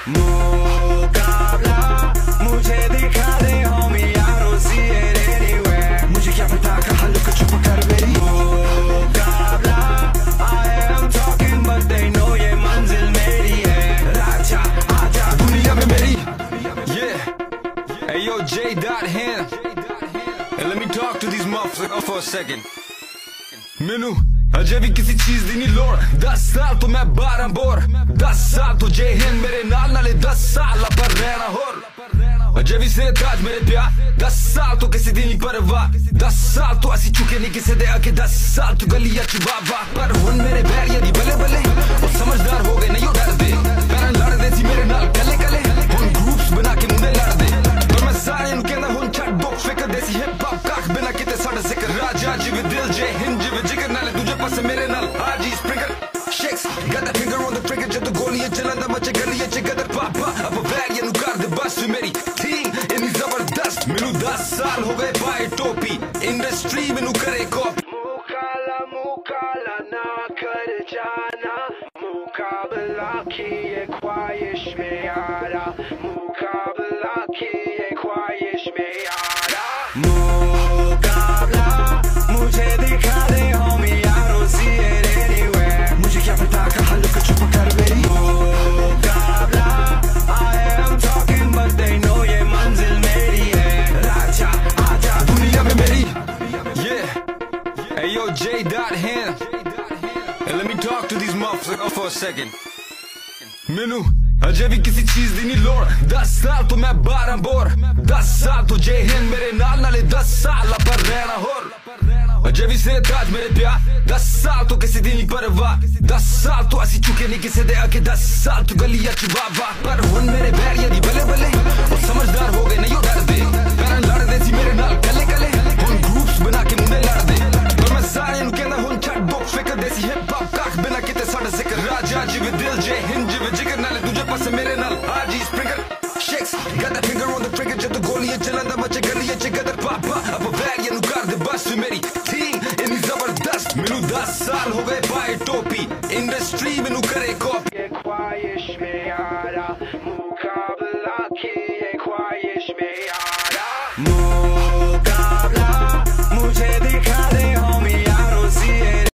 मुकाबला मुझे दिखा दे homie, I don't see it anywhere. मुझे क्या पता कहाँ लुक छुप कर मेरी मुकाबला I am talking but they know ये मंजिल मेरी है. राजा आजा दुनिया में मेरी. Yeah, hey yo J Dot here. And let me talk to these motherfuckers for a second. मैनू अजे भी किसी चीज दी नहीं लोड़. 10 साल तो मैं 12 बोर. 10 साल तो जे हिंद मेरे नाल नाले 10 साल पर रहना होर. अजे भी से ताज मेरे प्यार. 10 साल तो किसी दी नहीं परवाह. 10 साल तो असी चुके नहीं किसी दे आके. 10 साल तो गलिया च बाबा. पर हुन मेरे बैर यदि बले बले और समझदार हो गए नहीं डर दे. पैर लड़ दे सी मेरे नाल कले कले. हुन ग्रुप्स बना के मुंडे लड़ दे. पर मैं सारे नु कहंदा हुन छट बुक फिकर देसी हिप हॉप कख बिना किते साडा जिक्र. राजा जिवे दिल जे हिंद जिवे जिगर नाले दूजे पासे मेरे नाल आजी springer shakes. Got that finger on the trigger जब तो गोलियां चलांदा मचे गलियां च गदर पापा. अब वैग नु कर दे बस मेरी टीम इतनी जबरदस्त. मैनू 10 साल हो गए पाए टोपी. इंडस्ट्री मैनू करे कॉपी. मुकाला ना कर जाना. मुकाबला की ये ख्वाहिश में आरा. मुकाबला की ये ख्वाहिश में आरा. मुकाबला मुझे दिखा दे homie, I don't see it anywhere. मुझे क्या पता कहाँ लुक छुप कर मेरी मुकाबला I am talking but they know ये मंजिल मेरी है. राजा आजा दुनिया में मेरी. Yeah, hey yo J Dot here. And let me talk to these motherfuckers for a second. मैनू अजे भी किसी चीज दी नहीं लोड़. 10 साल तो मैं 12 बोर. 10 साल तो जे हिंद मेरे नाल नाले 10 साल पर रहना होर. अजे भी से ताज मेरे प्यार. 10 साल तो किसी दी नहीं परवाह. 10 साल तो असी चुके नहीं किसी दे आके. 10 साल तो गलिया च बाबा. पर हुन मेरे बैर यदि बले बले और समझदार हो गए नहीं डर दे. पैर लड़ दे सी मेरे नाल कले कले. हुन ग्रुप्स बना के मुंडे लड़ दे. पर मैं सारे नु कहंदा हुन छट बुक फिकर देसी हिप हॉप कख बिना किते साडा जिक्र. राजा जिवे दिल जे हिंद जिवे जिगर नाले दूजे पासे मेरे नाल आजी springer shakes. Got that finger on the trigger जब तो गोलियां चलांदा मचे गलियां च गदर पापा. अब वैग नु कर दे बस मेरी टीम इतनी जबरदस्त. मैनू 10 साल हो गए पाए टोपी. इंडस्ट्री मैनू करे कॉपी.